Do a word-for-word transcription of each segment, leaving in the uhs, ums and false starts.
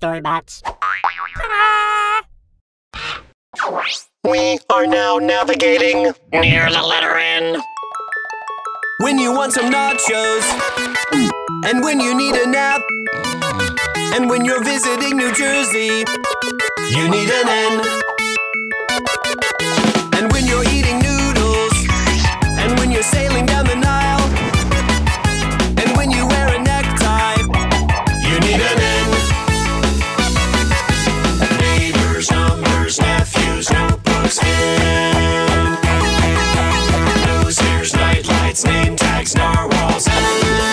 StoryBots. We are now navigating near the letter N. When you want some nachos, and when you need a nap, and when you're visiting New Jersey, you need an N. And when you're eating noodles, and when you're sailing down the Nile, and when you wear a necktie, you need an N. Neighbors, numbers, nephews, notebooks, N. Nose hairs, night lights, name tags, narwhals, N.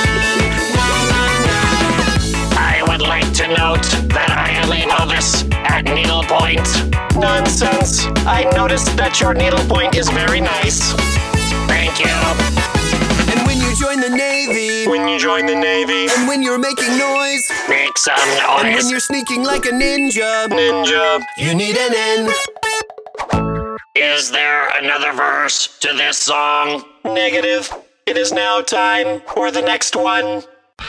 I would like to note that I only know this at needlepoint. Nonsense. I noticed that your needlepoint is very nice. Thank you. And when you join the Navy, When you join the Navy, and when you're making noise, make some and when noise. you're sneaking like a ninja, Ninja. you need an N. Is there another verse to this song? Negative. It is now time for the next one.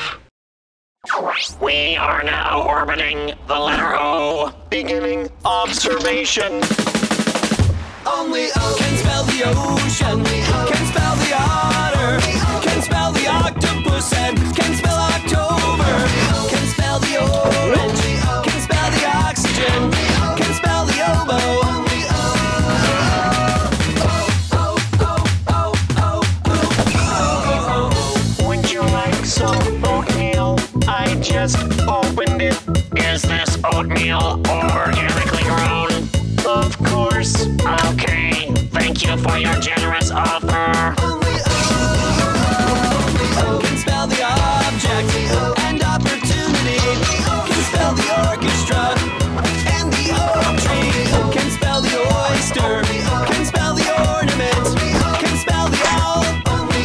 We are now orbiting the letter O. Beginning observation. Only O can spell the ocean, can spell the otter, can spell the octopus, and can spell October, can spell the orange, can spell the oxygen, can spell the oboe. Would you like some oatmeal? I just opened it. Is this oatmeal organically grown? Of course. Okay. Thank you for your generous offer. Only O, only O can spell the object and opportunity, can spell the orchestra and the oak tree, can spell the oyster, can spell the ornament, can spell the owl. Only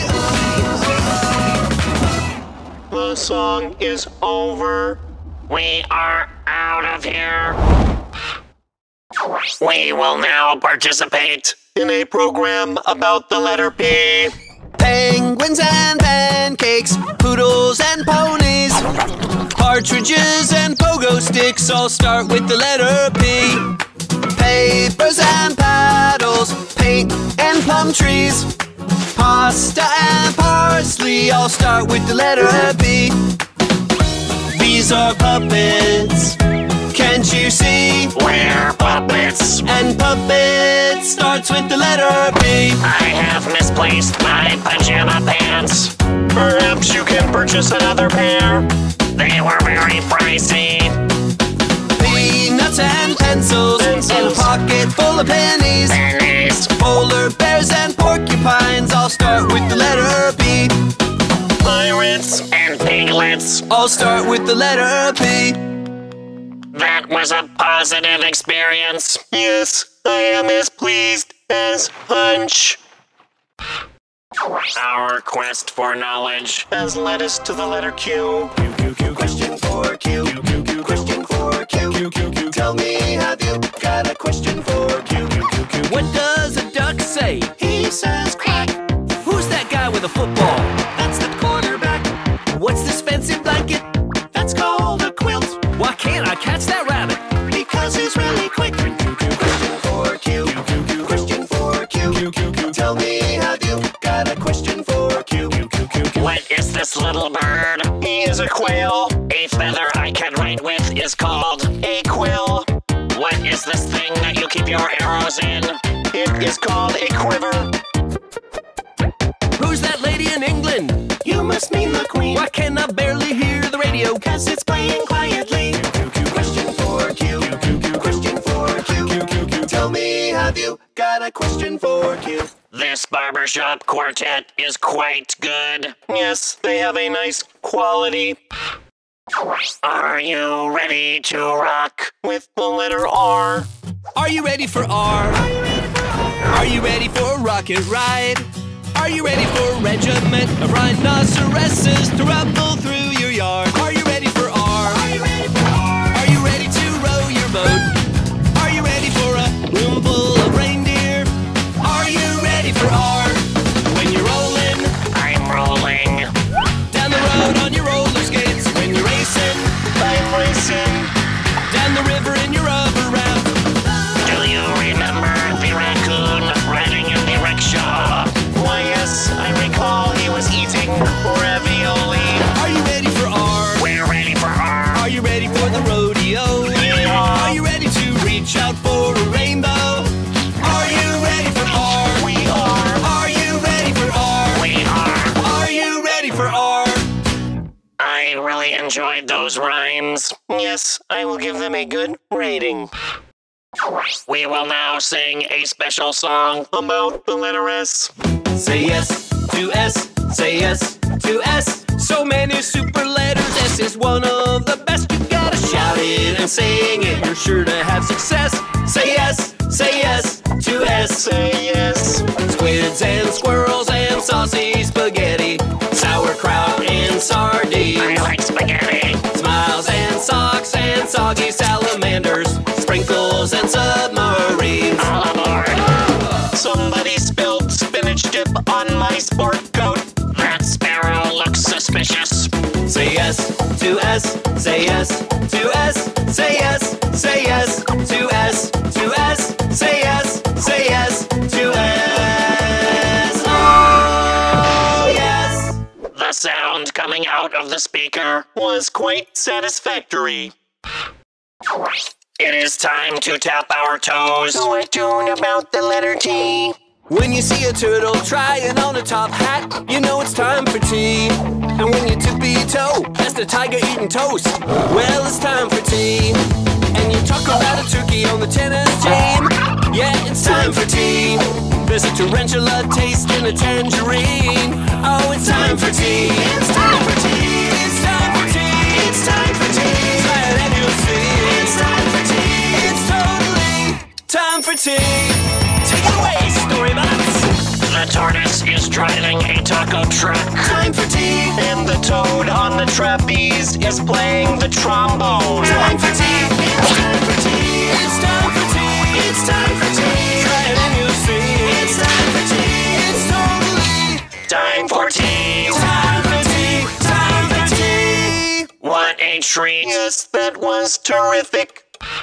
O. The song is over. We are out of here. We will now participate in a program about the letter P. Penguins and pancakes, poodles and ponies, partridges and pogo sticks all start with the letter P. Papers and paddles, paint and plum trees, pasta and parsley all start with the letter P. These are puppets, can't you see? We're puppets. And puppet starts with the letter P. I have misplaced my pajama pants. Perhaps you can purchase another pair. They were very pricey. Peanuts and pencils, Pencils. and a pocket full of pennies. Pennies. Polar bears and porcupines all start with the letter P. Pirates and piglets. All start with the letter P. That was a positive experience. Yes, I am as pleased as punch. Our quest for knowledge has led us to the letter Q. Q, Q, Q, question for Q. Q, Q, Q, question for Q. Q, Q, Q, tell me, have you got a question for Q? Q, Q, Q, what does a duck say? He says quack. Who's that guy with a football? That's the quarterback. What's this fancy blanket? That's called a quilt. Why can't I catch that rabbit? Because he's really quick. Question for Q. Question for Q. Tell me, have you got a question for Q? What is this little bird? He is a quail. A feather I can write with is called a quill. What is this thing that you keep your arrows in? It is called a quiver. Who's that lady in England? You must mean the queen. Why can I barely hear the radio? Cause it's playing quietly. Question for Q. Question for Q. Tell me, have you got a question for Q? This barbershop quartet is quite good. Yes, they have a nice quality. Are you ready to rock with the letter R? Are you ready for R? Are you ready for a rocket ride? Are you ready for a regiment of rhinoceroses to rumble through your yard? Are you ready for R? Are you ready for R? Are you ready to row your boat? Are you ready for a room full of reindeer? Are you ready for R? When you're rolling, I'm rolling. down the road on your roller skates. When you're racing, I'm racing. those rhymes. Yes, I will give them a good rating. We will now sing a special song about the letter S. Say yes to S, say yes to S. So many super letters, S is one of the best. You gotta shout it and sing it, you're sure to have success. Say yes, say yes to S. Say yes. Squids and squirrels and saucy spaghetti, sauerkraut and sardines. I like spaghetti. Smiles and socks and soggy salamanders, sprinkles and submarines. All aboard. Somebody spilled spinach dip on my sport coat. That sparrow looks suspicious. Say yes to S, say yes to S, say yes, say yes to S, to S, say yes, say yes to S. Oh, yes! The sound coming out of the speaker was quite satisfactory. It is time to tap our toes to a tune about the letter T. When you see a turtle trying on a top hat, you know it's time for tea. And when you tippy-toe past a tiger eating toast, well, it's time for tea. And you talk about a turkey on the tennis team, yeah, it's time for tea. There's a tarantula taste in a tangerine, oh, it's time for tea. It's time for tea. It's time for tea. It's time for tea. Try it and you'll see. It's time for tea. It's totally time for tea. Take it away, StoryBots! The tortoise is driving a taco truck. Time for tea! And the toad on the trapeze is playing the trombone. Time for tea! It's time for tea! It's time for tea! It's time for tea! Try it and you'll see! It's time for tea! It's totally time for tea! Time for tea! Time for tea! What a treat! Yes, that was terrific!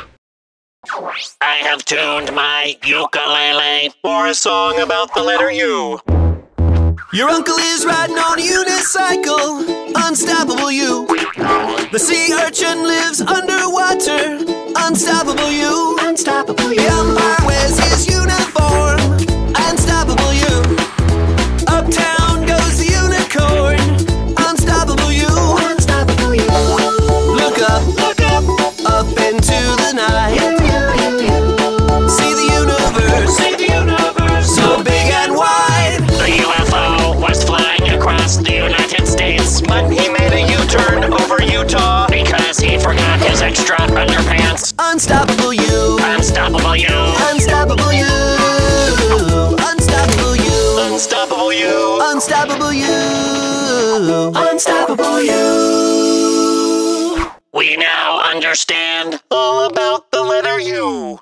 I have tuned my ukulele for a song about the letter U. Your uncle is riding on a unicycle, unstoppable you. The sea urchin lives underwater, unstoppable you. Unstoppable you. The umpire wears his uniform, unstoppable you. Uptown goes the unicorn, unstoppable you. Unstoppable you. Look up, look up, up into the night. But he made a U-turn over Utah because he forgot his extra underpants. Unstoppable you. Unstoppable you. Unstoppable you. Unstoppable you. Unstoppable you. Unstoppable you. Unstoppable you. We now understand all about the letter U.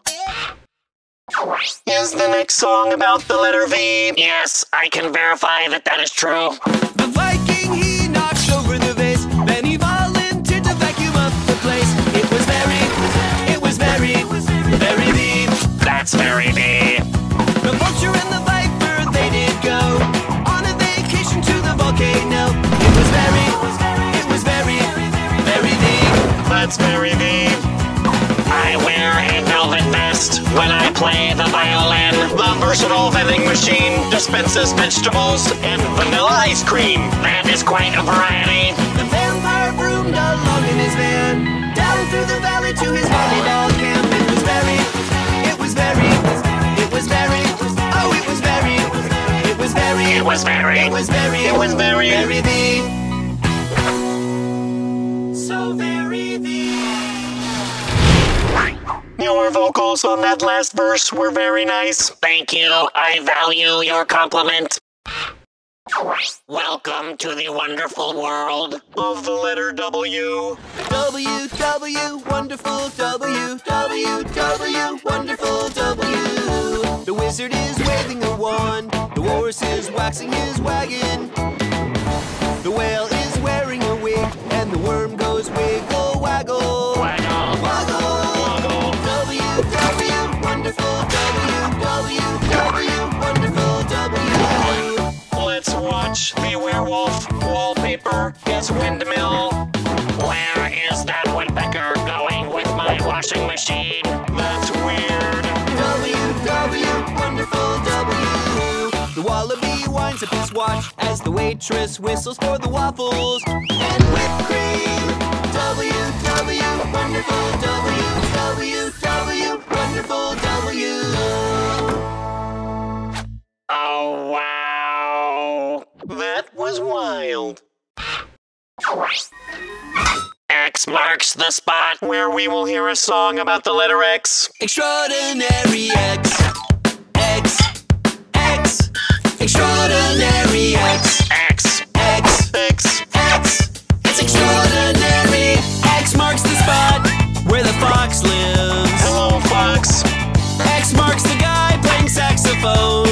Is the next song about the letter V? Yes, I can verify that that is true. The Viking, he knocked over the vase, then he volunteered to vacuum up the place. It was very, it was very, very V. That's very V. The vulture and the viper, they did go on a vacation to the volcano. It was very, it was very, very V. That's very V. I wear a velvet vest when I play the violin. The versatile vending machine dispenses vegetables and vanilla ice cream. That is quite a variety. The vampire broomed along in his van, down through the valley to his volleyball camp. It was very, it was very, it was very, oh, it was very, it was very, it was very, it was very, it was very, very V. So very V. Your vocals on that last verse were very nice. Thank you. I value your compliment. Welcome to the wonderful world of the letter W. W, W, wonderful W, W, W, wonderful W. The wizard is waving a wand, the horse is waxing his wagon. The whale is wearing a wig, and the worm goes wiggle, waggle. Waggle. Waggle. W, W, wonderful W, W, W, wonderful W. Let's watch the werewolf wallpaper. His windmill. Where is that woodpecker going with my washing machine? That's weird. W, W, wonderful W. The wallaby winds up his watch as the waitress whistles for the waffles and whipped cream. W, W, wonderful W, W, W, wonderful W. Oh, wow. That was wild. X marks the spot where we will hear a song about the letter X. Extraordinary X, X, X, extraordinary X, X, X, X, X. It's extraordinary. X marks the spot where the fox lives. hello, Fox. X marks the guy playing saxophone.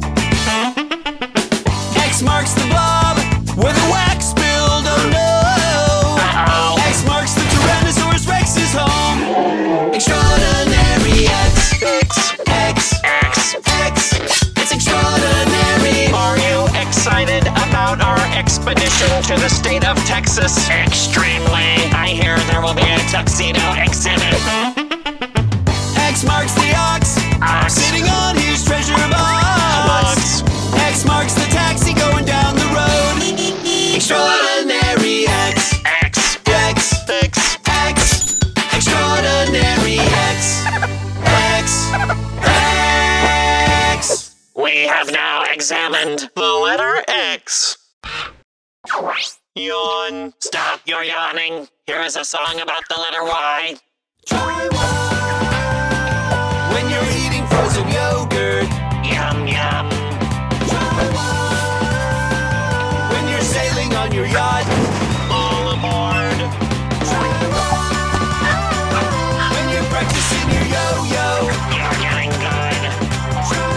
X marks the blob where the wax spilled. Oh no! Uh-oh. X marks the Tyrannosaurus Rex's home. Extraordinary X, X, X, X. X. It's extraordinary. Are you excited about our expedition to the state of Texas? Extremely. I hear there will be a tuxedo exhibit. X marks the ox Ox. sitting on his treasure box. Box. X marks the taxi going down the road. Extraordinary X, X, X, X. X. Extraordinary X, X, X. We have now examined the letter X. Yawn. Stop your yawning. Here is a song about the letter Y. Try one when you're eating frozen yogurt. Yum, yum. Try one when you're sailing on your yacht. All aboard. Try one when you're practicing your yo-yo. You're getting good. Try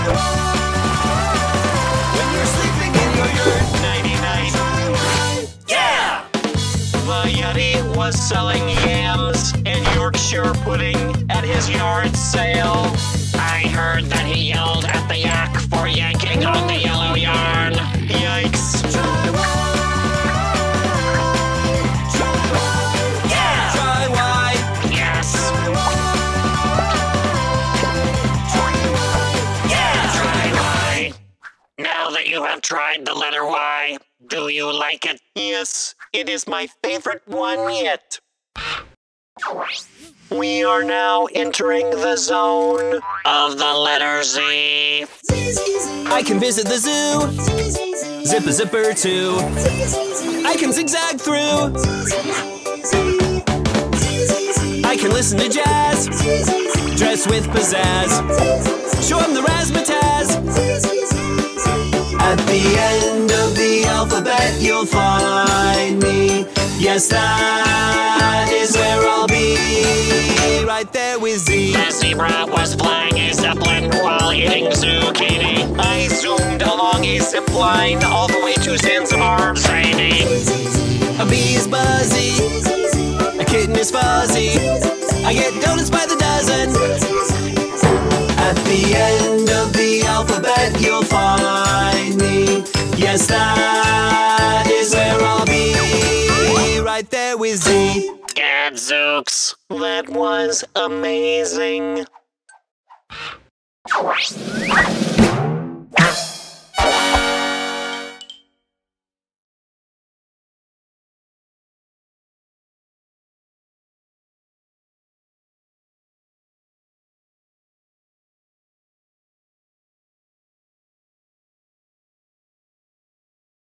one when you're sleeping in your yurt. Nighty-night. Try one. Yeah! The Yeti was selling yams and Yorkshire pudding at his yard sale. I heard that he yelled at the yak for yanking on the yellow yarn. Yikes. Try one. Try one. Yeah! Try why. Yes. Try why. Yeah! Try Y. Now that you have tried the letter Y, do you like it? Yes, it is my favorite one yet. We are now entering the zone of the letter Z. I can visit the zoo. Zip a zipper too. I can zigzag through. I can listen to jazz. Dress with pizzazz. Show 'em the razzmatazz. At the end of the alphabet you'll find me. Yes, that is where I'll be. Right there with Z. The zebra was flying a zeppelin while eating zucchini. I zoomed along a zip line all the way to Zanzibar. Zany. A bee is buzzy. A kitten is fuzzy. I get donuts by the dozen. At the end of the alphabet you'll find me. Yes, that is where I'll be. Right there with Z. Gadzooks. That was amazing.